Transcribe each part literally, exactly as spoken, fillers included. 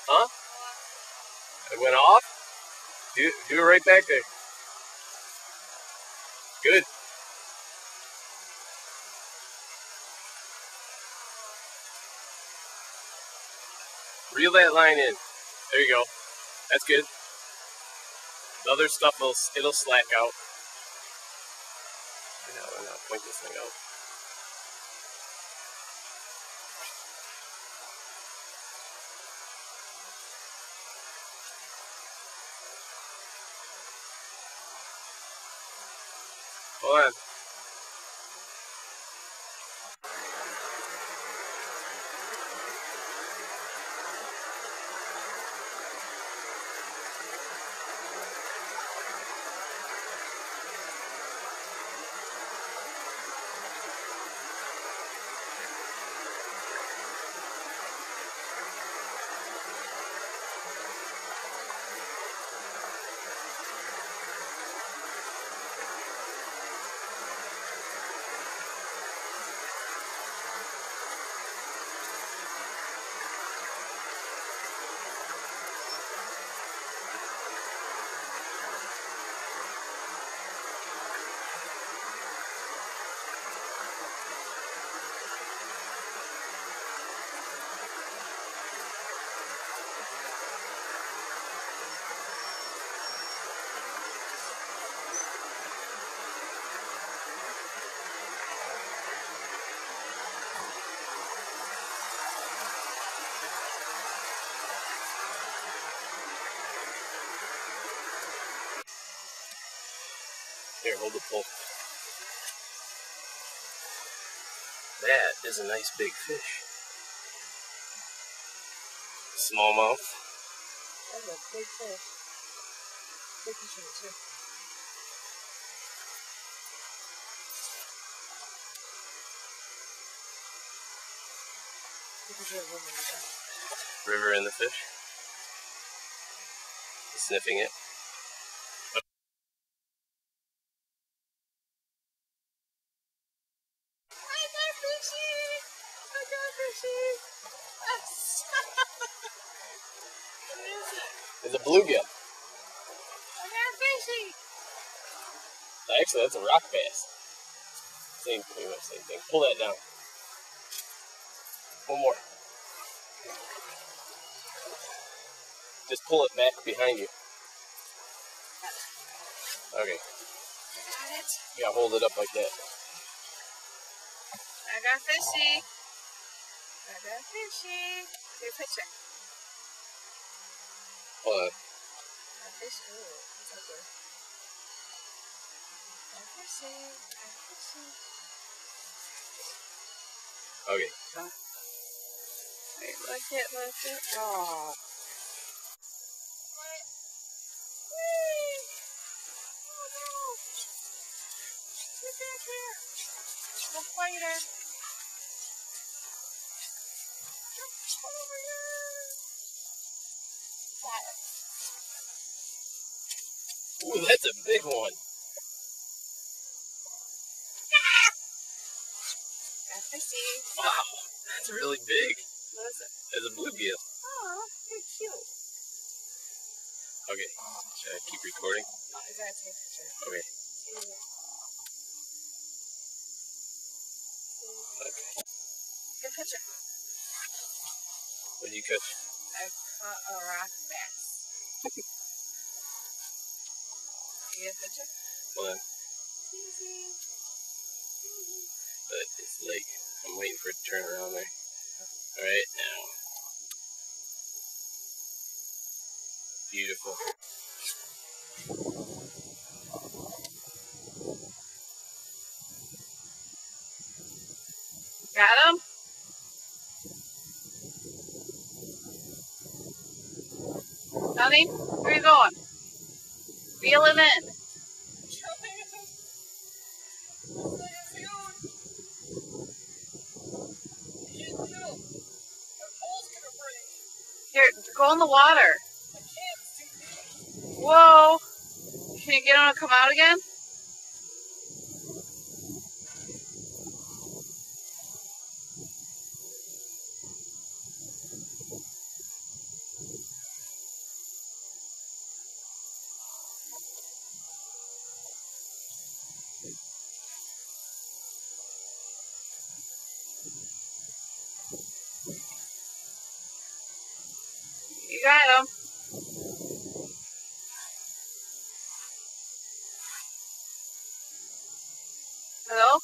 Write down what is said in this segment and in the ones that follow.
Huh? It went off? Do, do it right back there. Good. Reel that line in. There you go. That's good. The other stuff will it'll slack out. Now, now point this thing out. Hold on. Here, hold the pole. That is a nice big fish. Smallmouth. That's a big fish. Big fish in it too. River in the fish. Sniffing it. I got fishy! I got fishy! What is it? It's a bluegill. I got fishy! Actually, that's a rock bass. Same, pretty much same thing. Pull that down. One more. Just pull it back behind you. Okay. Got it. You gotta hold it up like that. I got fishy. I got fishy. Take a picture. Hold on. I got fishy. Ooh, it's up there. I got fishy. I got fishy. Okay. Huh? Wait, look it, look it. Oh. What? Whee! Oh no! Get back here! Go fight her! Come over here! Got it. Ooh, that's a big one. Got fishy. Wow, that's really big. What is it? It's a bluegill. Oh, they're cute. Okay. Should I keep recording? Oh, I gotta take a picture. Okay. See you. Okay. Get a picture. What did you catch? I caught a rock bass. You get a picture? Hold on. Easy. But it's late. I'm waiting for it to turn around there. Alright, now. Beautiful. Got him? Honey, where are you going? Reel him in. Here, go in the water. Whoa. Can you get him to come out again? got him. Hello?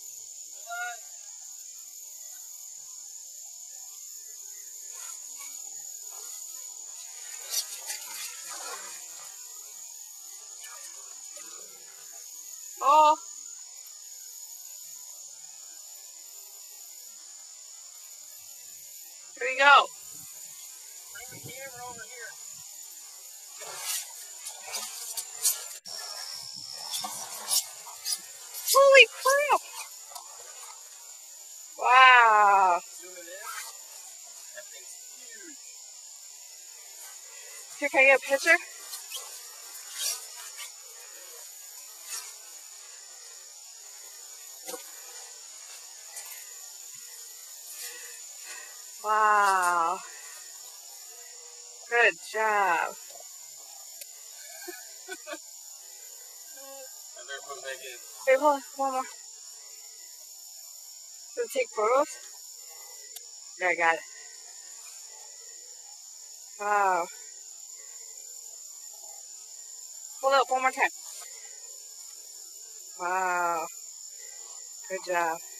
Oh. Here we go. Bring the camera over here. Holy crap! Wow. Zoom it in. That thing's huge. Here, can I get a picture? Wow. Good job. I better put it back in. Wait, hold on. One more. Does it take photos? There, I got it. Wow. Hold up one more time. Wow. Good job.